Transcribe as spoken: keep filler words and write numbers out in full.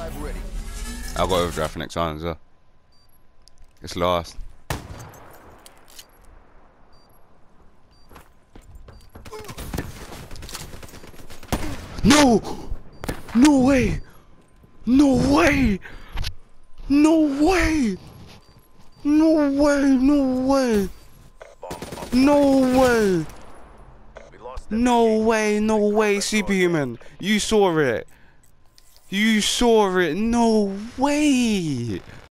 Revive ready. I got overdraft next time as well. It's last. No! No way! No way! No way! No way! No way! No way! No way! No way, Superhuman! You saw it! You saw it! No way!